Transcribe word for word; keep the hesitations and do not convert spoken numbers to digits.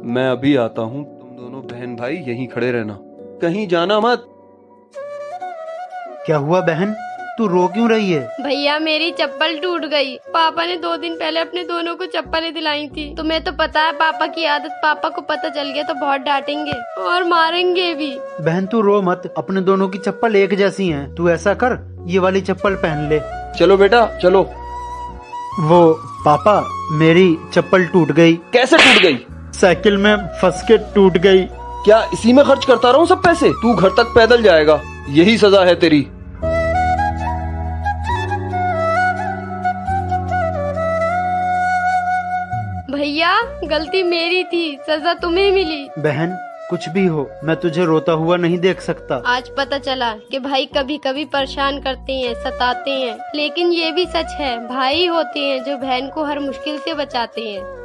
मैं अभी आता हूँ, तुम दोनों बहन भाई यहीं खड़े रहना, कहीं जाना मत। क्या हुआ बहन, तू रो क्यों रही है? भैया मेरी चप्पल टूट गई। पापा ने दो दिन पहले अपने दोनों को चप्पलें दिलाई थी। तुम्हें तो पता है पापा की आदत, पापा को पता चल गया तो बहुत डांटेंगे और मारेंगे भी। बहन तू रो मत, अपने दोनों की चप्पल एक जैसी हैं। तू ऐसा कर, ये वाली चप्पल पहन ले। चलो बेटा चलो। वो पापा, मेरी चप्पल टूट गई। कैसे टूट गई? साइकिल में फंस के टूट गई। क्या इसी में खर्च करता रहूं सब पैसे? तू घर तक पैदल जाएगा, यही सजा है तेरी। भैया गलती मेरी थी, सजा तुम्हें मिली। बहन कुछ भी हो, मैं तुझे रोता हुआ नहीं देख सकता। आज पता चला कि भाई कभी कभी परेशान करते हैं, सताते हैं, लेकिन ये भी सच है भाई होते हैं जो बहन को हर मुश्किल से बचाते हैं।